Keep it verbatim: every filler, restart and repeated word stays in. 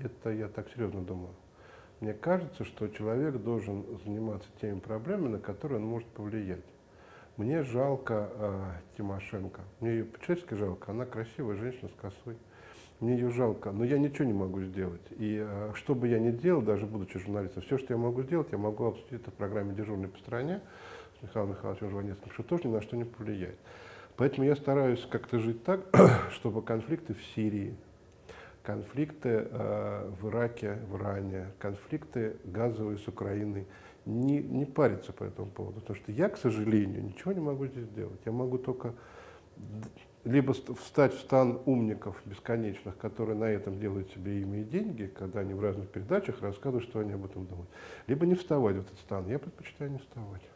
это я так серьезно думаю. Мне кажется, что человек должен заниматься теми проблемами, на которые он может повлиять. Мне жалко э, Тимошенко. Мне ее по-человечески жалко. Она красивая женщина с косой. Мне ее жалко, но я ничего не могу сделать. И э, что бы я ни делал, даже будучи журналистом, все, что я могу сделать, я могу обсудить это в программе «Дежурный по стране» с Михаилом Михайловичем Жванецким, что тоже ни на что не повлияет. Поэтому я стараюсь как-то жить так, чтобы конфликты в Сирии, конфликты э, в Ираке, в Иране, конфликты газовые с Украиной, не, не париться по этому поводу. Потому что я, к сожалению, ничего не могу здесь сделать. Я могу только либо встать в стан умников бесконечных, которые на этом делают себе имя и деньги, когда они в разных передачах рассказывают, что они об этом думают, либо не вставать в этот стан. Я предпочитаю не вставать.